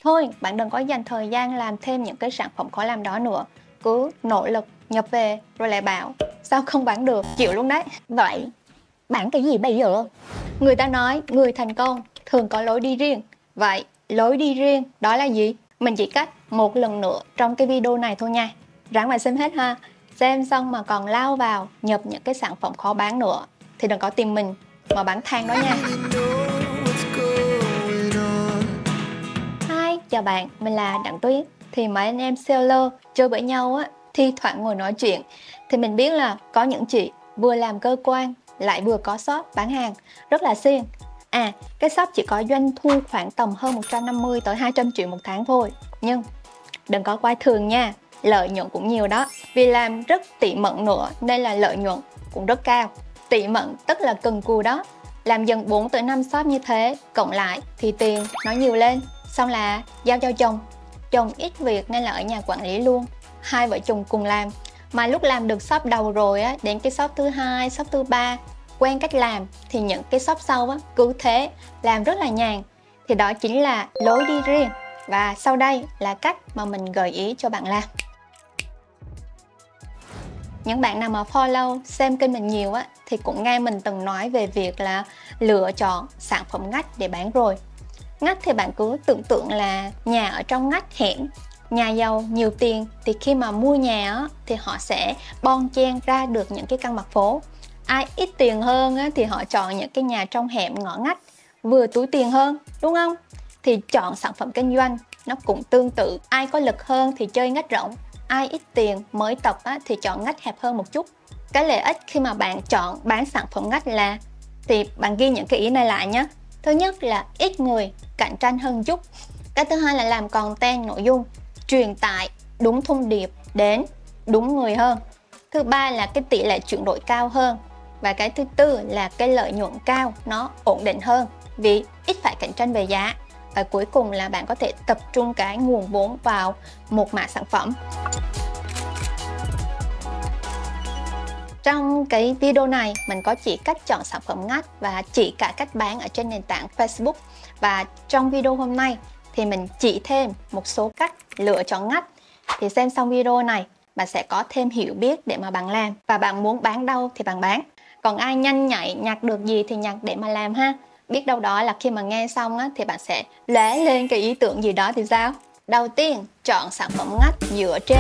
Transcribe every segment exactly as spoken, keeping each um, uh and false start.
Thôi, bạn đừng có dành thời gian làm thêm những cái sản phẩm khó làm đó nữa. Cứ nỗ lực nhập về rồi lại bảo sao không bán được, chịu luôn đấy. Vậy bán cái gì bây giờ? Người ta nói người thành công thường có lối đi riêng. Vậy lối đi riêng đó là gì? Mình chỉ cắt một lần nữa trong cái video này thôi nha. Ráng mà xem hết ha. Xem xong mà còn lao vào nhập những cái sản phẩm khó bán nữa thì đừng có tìm mình mà bán than đó nha. Hi, chào bạn, mình là Đặng Tuyết. Thì mấy anh em seller chơi với nhau á, thi thoảng ngồi nói chuyện thì mình biết là có những chị vừa làm cơ quan lại vừa có shop bán hàng rất là siêng. À, cái shop chỉ có doanh thu khoảng tầm hơn một trăm năm mươi tới hai trăm triệu một tháng thôi. Nhưng đừng có coi thường nha, lợi nhuận cũng nhiều đó. Vì làm rất tỉ mẩn nữa nên là lợi nhuận cũng rất cao. Tỉ mẩn tức là cần cù đó. Làm dần bốn tới năm shop như thế, cộng lại thì tiền nó nhiều lên. Xong là giao cho chồng. Chồng ít việc nên là ở nhà quản lý luôn. Hai vợ chồng cùng làm. Mà lúc làm được shop đầu rồi á, đến cái shop thứ hai, shop thứ ba, quen cách làm thì những cái shop sau á, cứ thế làm rất là nhàn. Thì đó chính là lối đi riêng. Và sau đây là cách mà mình gợi ý cho bạn làm. Những bạn nào mà follow, xem kênh mình nhiều á, thì cũng nghe mình từng nói về việc là lựa chọn sản phẩm ngách để bán rồi. Ngách thì bạn cứ tưởng tượng là nhà ở trong ngách hẻm. Nhà giàu nhiều tiền thì khi mà mua nhà á, thì họ sẽ bon chen ra được những cái căn mặt phố. Ai ít tiền hơn á, thì họ chọn những cái nhà trong hẻm ngõ ngách, vừa túi tiền hơn, đúng không? Thì chọn sản phẩm kinh doanh nó cũng tương tự. Ai có lực hơn thì chơi ngách rộng, ai ít tiền mới tập á, thì chọn ngách hẹp hơn một chút. Cái lợi ích khi mà bạn chọn bán sản phẩm ngách là, thì bạn ghi những cái ý này lại nhé. Thứ nhất là ít người cạnh tranh hơn chút. Cái thứ hai là làm content nội dung, truyền tải đúng thông điệp đến đúng người hơn. Thứ ba là cái tỷ lệ chuyển đổi cao hơn. Và cái thứ tư là cái lợi nhuận cao, nó ổn định hơn vì ít phải cạnh tranh về giá. Và cuối cùng là bạn có thể tập trung cái nguồn vốn vào một mã sản phẩm. Trong cái video này mình có chỉ cách chọn sản phẩm ngách và chỉ cả cách bán ở trên nền tảng Facebook. Và trong video hôm nay thì mình chỉ thêm một số cách lựa chọn ngách. Thì xem xong video này bạn sẽ có thêm hiểu biết để mà bạn làm. Và bạn muốn bán đâu thì bạn bán. Còn ai nhanh nhạy nhặt được gì thì nhặt để mà làm ha. Biết đâu đó là khi mà nghe xong á, thì bạn sẽ lóe lên cái ý tưởng gì đó thì sao? Đầu tiên chọn sản phẩm ngách dựa trên.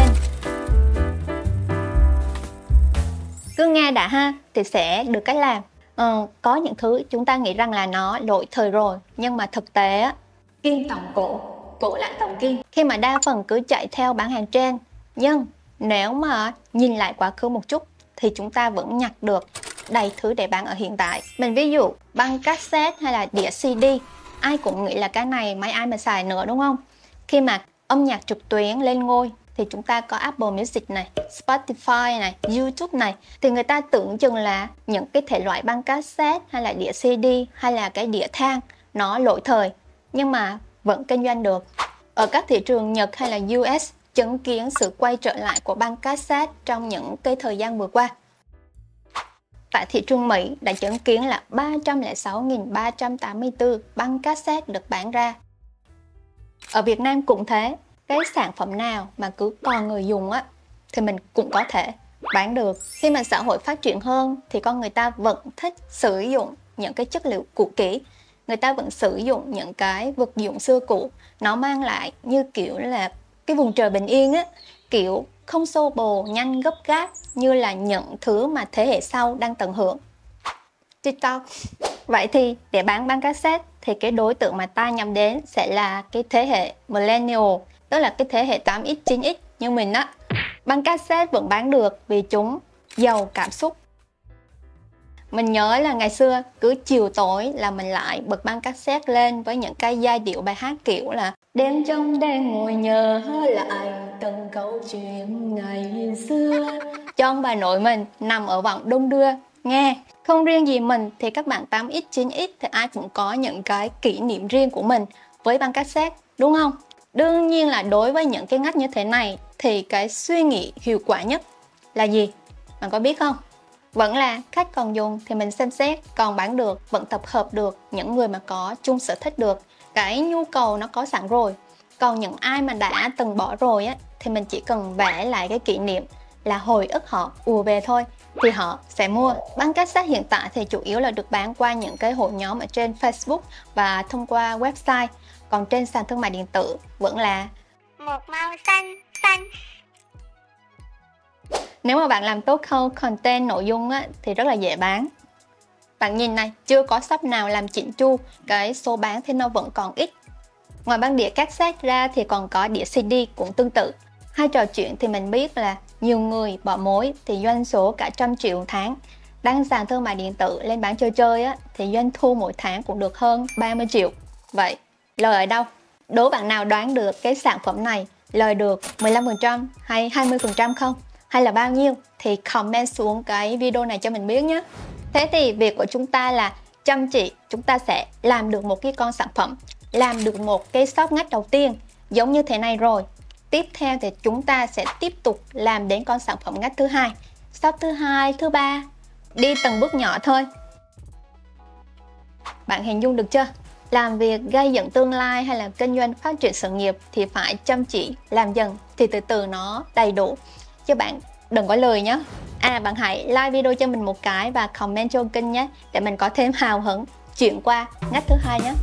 Cứ nghe đã ha thì sẽ được cách làm. Ờ, có những thứ chúng ta nghĩ rằng là nó lỗi thời rồi, nhưng mà thực tế á, kim tổng cổ, cổ lại tổng kim. Khi mà đa phần cứ chạy theo bán hàng trên, nhưng nếu mà nhìn lại quá khứ một chút thì chúng ta vẫn nhặt được đầy thứ để bán ở hiện tại. Mình ví dụ băng cassette hay là đĩa xê đê, ai cũng nghĩ là cái này mấy ai mà xài nữa, đúng không? Khi mà âm nhạc trực tuyến lên ngôi thì chúng ta có Apple Music này, Spotify này, YouTube này, thì người ta tưởng chừng là những cái thể loại băng cassette hay là đĩa xê đê hay là cái đĩa than nó lỗi thời, nhưng mà vẫn kinh doanh được. Ở các thị trường Nhật hay là u ét chứng kiến sự quay trở lại của băng cassette trong những cái thời gian vừa qua. Tại thị trường Mỹ đã chứng kiến là ba trăm lẻ sáu nghìn ba trăm tám mươi tư băng cassette được bán ra. Ở Việt Nam cũng thế, cái sản phẩm nào mà cứ còn người dùng á thì mình cũng có thể bán được. Khi mà xã hội phát triển hơn thì con người ta vẫn thích sử dụng những cái chất liệu cũ kỹ. Người ta vẫn sử dụng những cái vật dụng xưa cũ. Nó mang lại như kiểu là cái vùng trời bình yên á, kiểu không xô bồ, nhanh gấp gáp như là những thứ mà thế hệ sau đang tận hưởng. TikTok. Vậy thì để bán băng cassette thì cái đối tượng mà ta nhắm đến sẽ là cái thế hệ millennial, tức là cái thế hệ tám x, chín x như mình á. Băng cassette vẫn bán được vì chúng giàu cảm xúc. Mình nhớ là ngày xưa cứ chiều tối là mình lại bật băng cassette lên với những cái giai điệu bài hát kiểu là đêm trong đêm ngồi nhớ lại từng câu chuyện ngày xưa, cho ông bà nội mình nằm ở vòng đông đưa nghe. Không riêng gì mình thì các bạn tám x, chín x thì ai cũng có những cái kỷ niệm riêng của mình với băng cassette, đúng không? Đương nhiên là đối với những cái ngách như thế này thì cái suy nghĩ hiệu quả nhất là gì? Bạn có biết không? Vẫn là khách còn dùng thì mình xem xét, còn bán được vẫn tập hợp được những người mà có chung sở thích được. Cái nhu cầu nó có sẵn rồi. Còn những ai mà đã từng bỏ rồi á, thì mình chỉ cần vẽ lại cái kỷ niệm, là hồi ức họ ùa về thôi, thì họ sẽ mua. Băng cassette hiện tại thì chủ yếu là được bán qua những cái hội nhóm ở trên Facebook và thông qua website. Còn trên sàn thương mại điện tử vẫn là một màu xanh xanh. Nếu mà bạn làm tốt khâu content nội dung á, thì rất là dễ bán. Bạn nhìn này, chưa có shop nào làm chỉnh chu, cái số bán thì nó vẫn còn ít. Ngoài băng đĩa cassette ra thì còn có đĩa xê đê cũng tương tự. Hay trò chuyện thì mình biết là nhiều người bỏ mối thì doanh số cả trăm triệu một tháng. Đăng sàn thương mại điện tử lên bán chơi chơi á, thì doanh thu mỗi tháng cũng được hơn ba mươi triệu. Vậy lời ở đâu? Đố bạn nào đoán được cái sản phẩm này lời được mười lăm phần trăm hay hai mươi phần trăm không? Hay là bao nhiêu? Thì comment xuống cái video này cho mình biết nhé. Thế thì việc của chúng ta là chăm chỉ, chúng ta sẽ làm được một cái con sản phẩm, làm được một cái shop ngách đầu tiên giống như thế này rồi. Tiếp theo thì chúng ta sẽ tiếp tục làm đến con sản phẩm ngách thứ hai, shop thứ hai, thứ ba, đi từng bước nhỏ thôi. Bạn hình dung được chưa? Làm việc gây dựng tương lai hay là kinh doanh phát triển sự nghiệp thì phải chăm chỉ làm dần, thì từ từ nó đầy đủ, chứ bạn đừng có lười nhé. À, bạn hãy like video cho mình một cái và comment cho kênh nhé, để mình có thêm hào hứng chuyển qua ngách thứ hai nhé.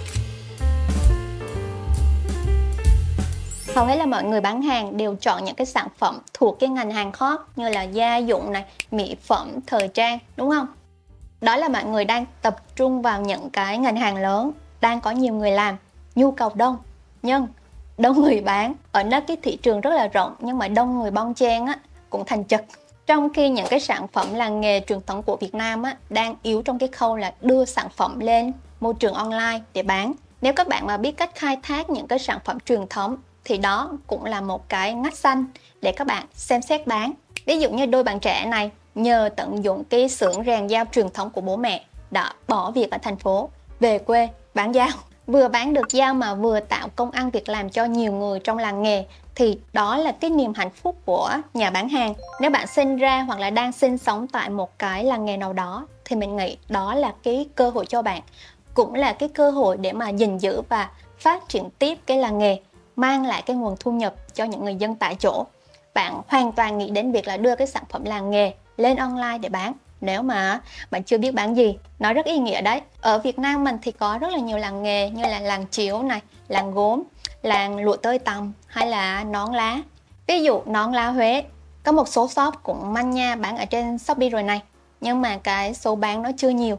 Hầu hết là mọi người bán hàng đều chọn những cái sản phẩm thuộc cái ngành hàng hot như là gia dụng này, mỹ phẩm, thời trang, đúng không? Đó là mọi người đang tập trung vào những cái ngành hàng lớn, đang có nhiều người làm, nhu cầu đông, nhưng đông người bán. Ở nơi cái thị trường rất là rộng nhưng mà đông người bon chen á, cũng thành chật. Trong khi những cái sản phẩm làng nghề truyền thống của Việt Nam á, đang yếu trong cái khâu là đưa sản phẩm lên môi trường online để bán. Nếu các bạn mà biết cách khai thác những cái sản phẩm truyền thống thì đó cũng là một cái ngách xanh để các bạn xem xét bán. Ví dụ như đôi bạn trẻ này nhờ tận dụng cái xưởng rèn dao truyền thống của bố mẹ đã bỏ việc ở thành phố về quê bán dao. Vừa bán được dao mà vừa tạo công ăn việc làm cho nhiều người trong làng nghề, thì đó là cái niềm hạnh phúc của nhà bán hàng. Nếu bạn sinh ra hoặc là đang sinh sống tại một cái làng nghề nào đó thì mình nghĩ đó là cái cơ hội cho bạn, cũng là cái cơ hội để mà gìn giữ và phát triển tiếp cái làng nghề, mang lại cái nguồn thu nhập cho những người dân tại chỗ. Bạn hoàn toàn nghĩ đến việc là đưa cái sản phẩm làng nghề lên online để bán. Nếu mà bạn chưa biết bán gì, nó rất ý nghĩa đấy. Ở Việt Nam mình thì có rất là nhiều làng nghề như là làng chiếu này, làng gốm, làng lụa tơi tằm hay là nón lá. Ví dụ nón lá Huế, có một số shop cũng manh nha bán ở trên Shopee rồi này, nhưng mà cái số bán nó chưa nhiều.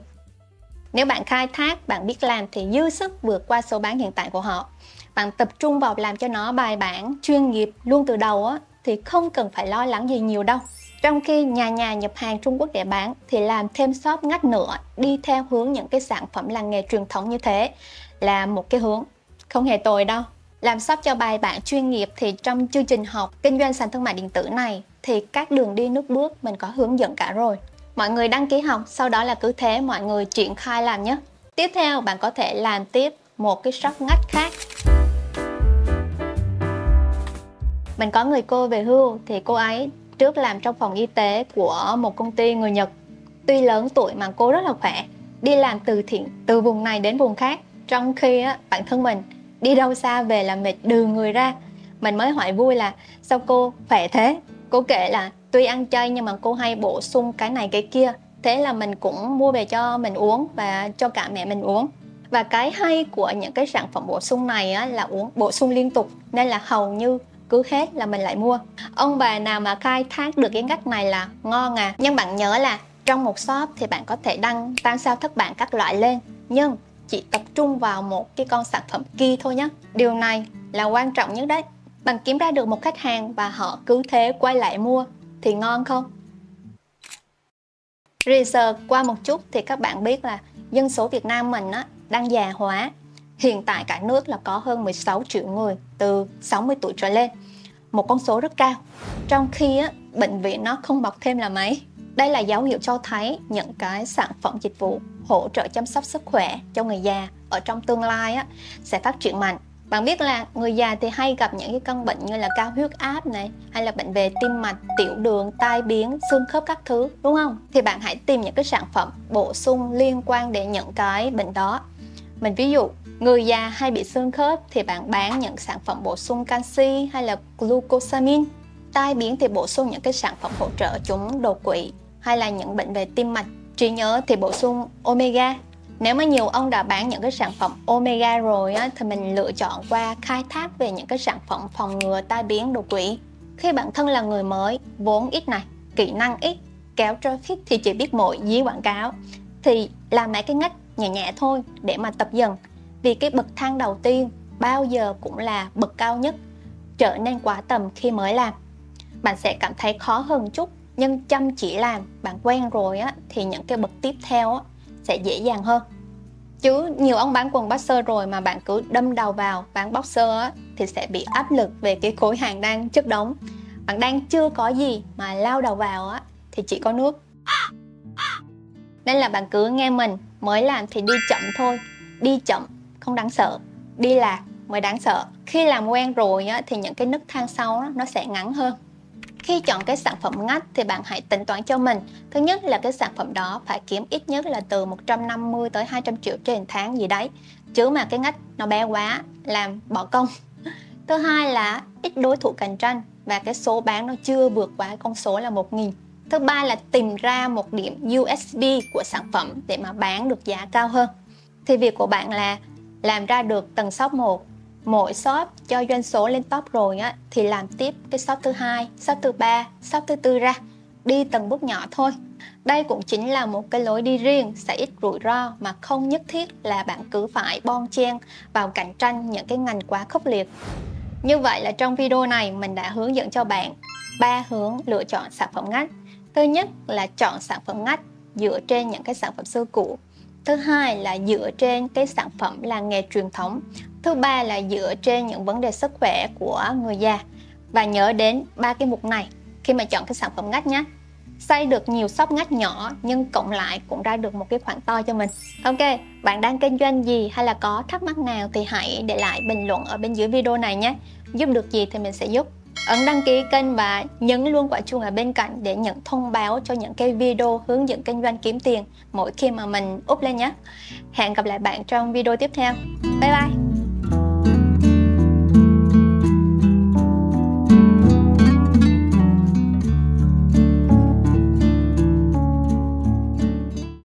Nếu bạn khai thác, bạn biết làm thì dư sức vượt qua số bán hiện tại của họ. Bạn tập trung vào làm cho nó bài bản, chuyên nghiệp luôn từ đầu á, thì không cần phải lo lắng gì nhiều đâu. Trong khi nhà nhà nhập hàng Trung Quốc để bán thì làm thêm shop ngách nữa, đi theo hướng những cái sản phẩm làng nghề truyền thống như thế là một cái hướng không hề tồi đâu. Làm shop cho bài bản chuyên nghiệp thì trong chương trình học kinh doanh sàn thương mại điện tử này thì các đường đi nước bước mình có hướng dẫn cả rồi. Mọi người đăng ký học, sau đó là cứ thế mọi người triển khai làm nhé. Tiếp theo bạn có thể làm tiếp một cái shop ngách khác. Mình có người cô về hưu thì cô ấy trước làm trong phòng y tế của một công ty người Nhật. Tuy lớn tuổi mà cô rất là khỏe, đi làm từ thiện từ vùng này đến vùng khác. Trong khi á, bản thân mình đi đâu xa về là mệt đừ người ra. Mình mới hỏi vui là sao cô khỏe thế? Cô kể là tuy ăn chay nhưng mà cô hay bổ sung cái này cái kia. Thế là mình cũng mua về cho mình uống và cho cả mẹ mình uống. Và cái hay của những cái sản phẩm bổ sung này á, là uống bổ sung liên tục, nên là hầu như cứ hết là mình lại mua. Ông bà nào mà khai thác được cái ngách này là ngon à. Nhưng bạn nhớ là trong một shop thì bạn có thể đăng tam sao thất bản các loại lên, nhưng chỉ tập trung vào một cái con sản phẩm kia thôi nhé. Điều này là quan trọng nhất đấy. Bạn kiếm ra được một khách hàng và họ cứ thế quay lại mua thì ngon không? Research qua một chút thì các bạn biết là dân số Việt Nam mình á, đang già hóa. Hiện tại cả nước là có hơn mười sáu triệu người từ sáu mươi tuổi trở lên, một con số rất cao. Trong khi á, bệnh viện nó không mọc thêm là mấy. Đây là dấu hiệu cho thấy những cái sản phẩm dịch vụ hỗ trợ chăm sóc sức khỏe cho người già ở trong tương lai á, sẽ phát triển mạnh. Bạn biết là người già thì hay gặp những cái căn bệnh như là cao huyết áp này, hay là bệnh về tim mạch, tiểu đường, tai biến, xương khớp các thứ, đúng không? Thì bạn hãy tìm những cái sản phẩm bổ sung liên quan đến những cái bệnh đó. Mình ví dụ, người già hay bị xương khớp thì bạn bán những sản phẩm bổ sung canxi hay là glucosamine. Tai biến thì bổ sung những cái sản phẩm hỗ trợ chống đột quỵ hay là những bệnh về tim mạch. Trí nhớ thì bổ sung omega. Nếu mà nhiều ông đã bán những cái sản phẩm omega rồi á, thì mình lựa chọn qua khai thác về những cái sản phẩm phòng ngừa tai biến đột quỵ. Khi bản thân là người mới, vốn ít này, kỹ năng ít, kéo traffic thì chỉ biết mỗi dí quảng cáo, thì làm mấy cái ngách nhẹ nhẹ thôi để mà tập dần. Vì cái bậc thang đầu tiên bao giờ cũng là bậc cao nhất, trở nên quá tầm khi mới làm. Bạn sẽ cảm thấy khó hơn chút, nhưng chăm chỉ làm, bạn quen rồi á, thì những cái bậc tiếp theo á, sẽ dễ dàng hơn. Chứ nhiều ông bán quần boxer rồi mà bạn cứ đâm đầu vào bán boxer á, thì sẽ bị áp lực về cái khối hàng đang chất đống. Bạn đang chưa có gì mà lao đầu vào á, thì chỉ có nước. Nên là bạn cứ nghe mình, mới làm thì đi chậm thôi. Đi chậm không đáng sợ, đi lạc mới đáng sợ. Khi làm quen rồi á, thì những cái nấc thang sau á, nó sẽ ngắn hơn. Khi chọn cái sản phẩm ngách thì bạn hãy tính toán cho mình. Thứ nhất là cái sản phẩm đó phải kiếm ít nhất là từ một trăm năm mươi tới hai trăm triệu trên tháng gì đấy. Chứ mà cái ngách nó bé quá, làm bỏ công. Thứ hai là ít đối thủ cạnh tranh và cái số bán nó chưa vượt quá con số là một nghìn. Thứ ba là tìm ra một điểm u ét bê của sản phẩm để mà bán được giá cao hơn. Thì việc của bạn là làm ra được từng shop một. Mỗi shop cho doanh số lên top rồi á, thì làm tiếp cái shop thứ hai, shop thứ ba, shop thứ tư ra. Đi từng bước nhỏ thôi. Đây cũng chính là một cái lối đi riêng, sẽ ít rủi ro mà không nhất thiết là bạn cứ phải bon chen vào cạnh tranh những cái ngành quá khốc liệt. Như vậy là trong video này mình đã hướng dẫn cho bạn ba hướng lựa chọn sản phẩm ngách. Thứ nhất là chọn sản phẩm ngách dựa trên những cái sản phẩm xưa cũ. Thứ hai là dựa trên cái sản phẩm làng nghề truyền thống. Thứ ba là dựa trên những vấn đề sức khỏe của người già. Và nhớ đến ba cái mục này khi mà chọn cái sản phẩm ngách nhé. Xây được nhiều shop ngách nhỏ nhưng cộng lại cũng ra được một cái khoản to cho mình. Ok, bạn đang kinh doanh gì hay là có thắc mắc nào thì hãy để lại bình luận ở bên dưới video này nhé. Giúp được gì thì mình sẽ giúp. Ấn đăng ký kênh và nhấn luôn quả chuông ở bên cạnh để nhận thông báo cho những cái video hướng dẫn kinh doanh kiếm tiền mỗi khi mà mình up lên nhé. Hẹn gặp lại bạn trong video tiếp theo. Bye bye!